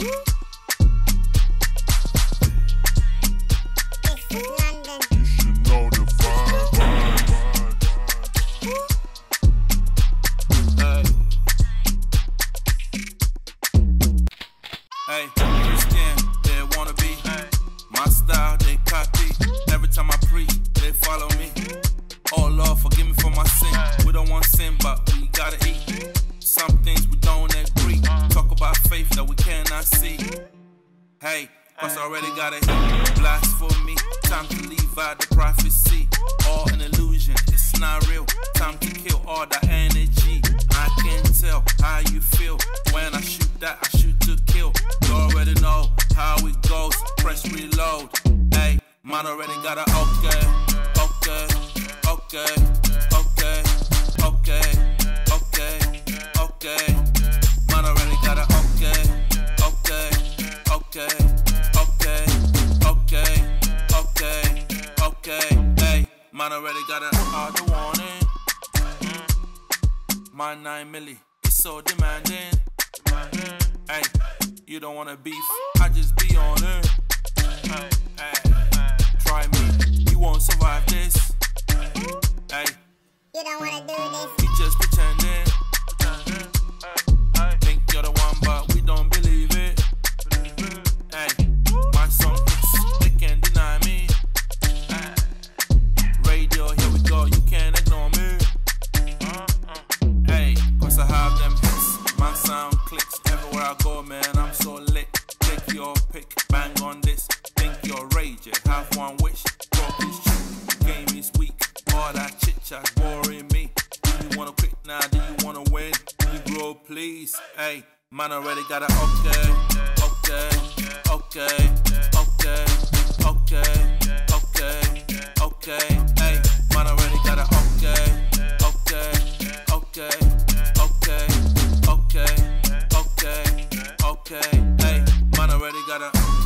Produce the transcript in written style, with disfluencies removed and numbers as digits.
Hey, Christian, they wanna be my style, they copy. Every time I preach, they follow me. Oh Lord, forgive me for my sin. We don't want sin, but we gotta eat. Some things we don't agree. Talk about faith that we cannot see. Hey, cause I already got a hit. Blasphemy, time to leave out the prophecy. All an illusion, it's not real. Time to kill all the energy. I can tell how you feel. When I shoot that, I shoot to kill. You already know how it goes. Press reload. Hey, man already got a okay, okay, okay, okay, okay, okay, okay. Man already got a okay, okay, okay, okay, okay, okay, okay. Hey, man already got a hard warning. My 9 milli is so demanding. Hey, you don't wanna beef, I just be on it. Hey, try me, you won't survive this. Hey, you don't wanna do this. You just pretending. Think you're the one, but we don't believe it. Hey, my song hits, they can't deny me. Radio, here we go, you can't ignore me. Hey, cause I have them hits, my sound clicks. Everywhere I go, man, I'm so lit. Take your pick, bang on this. Think you're raging, have one wish. Broke this chick, game is weak. All that chit chat boring me. Do you wanna quit now? Do you wanna win? Negro, please. Hey, man already got a okay, okay, okay, okay, okay, okay, okay. Hey, man already got a okay, okay, okay, okay, okay, okay, okay. Hey, man already got a